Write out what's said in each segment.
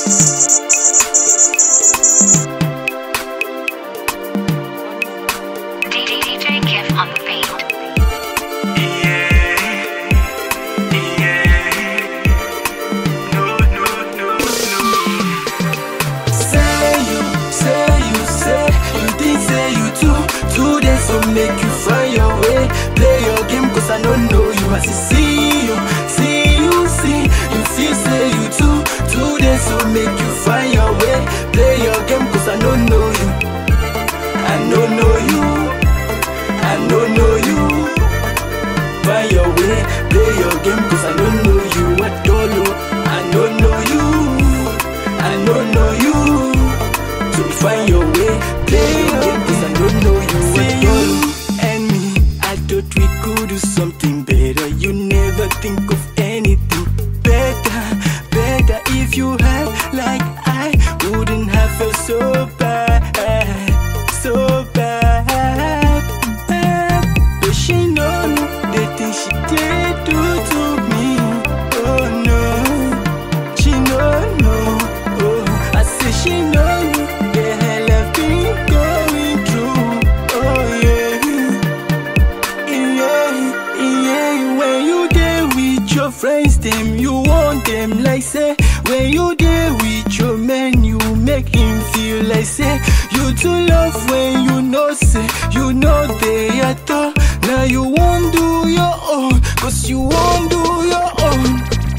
DJ Gift on the beat. So make you find your way, play your game, cause I don't know you. I see you. You feel say you too. Today so make you find your way, play your game, cause I don't know you. I don't know you. I don't know you. Find your way, play your game, cause I don't know you. I don't know. I don't know you. I don't know you. So find your way, play your game, cause I don't know you. We could do something better. You never think of anything better. If you had like I wouldn't have felt so bad. But she know the things she did do to me. Oh no, she know. Oh, I say she know the hell I've been going through. Oh yeah. When you there with your friends, them you want them like say. When you there with your man, you make him feel like say. You too love when you know say. You know they at all. Now you won't do your own, cause you won't do your own.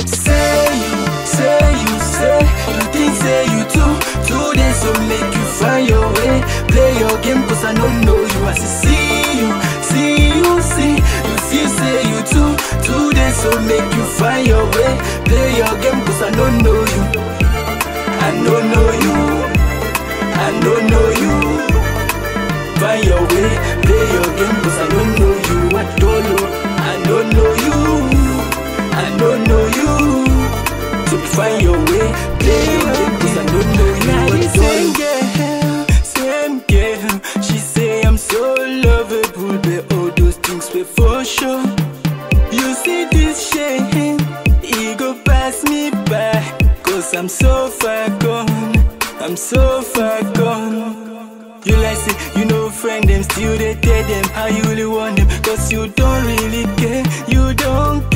You think say you too. Today so make you find your way, play your game, cause I don't know you. I see you. You feel say you too. Today so make you find your way, play your game, cause I don't know you. I don't know you. I don't know you. Find your way, play your game, cause I don't know you. I don't know. I don't know you. I don't know you. So find your way, play your game, cause I don't know you. I don't know. Same girl, she say I'm so lovable, but all those things were for sure. You see this shame, it go pass me by, cause I'm so far gone. You like say, you know friend them, still they tell them how you really want them, cause you don't really care, you don't care.